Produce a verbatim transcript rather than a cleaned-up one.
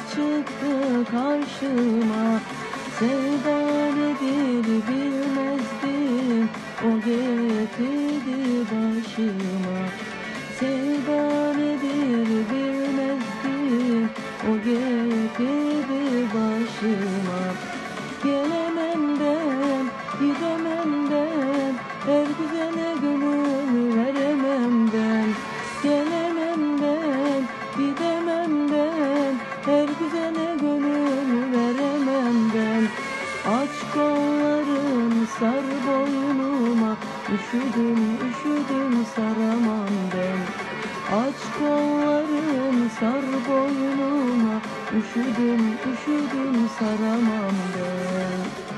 çıktı karşıma. Sevda nedir bilmezdim, o getirdi başıma. Sevda nedir bilmezdim, o getirdi başıma. Gelemem ben, gidemem ben, her güzele gönül veremem ben. Gelemem ben, gidemem ben, her güzele gönül veremem ben. Aç kollarım, sar boynuma, üşüdüm üşüdüm saramam ben. Aç kollarım, sar boynuma, üşüdüm üşüdüm saramam ben.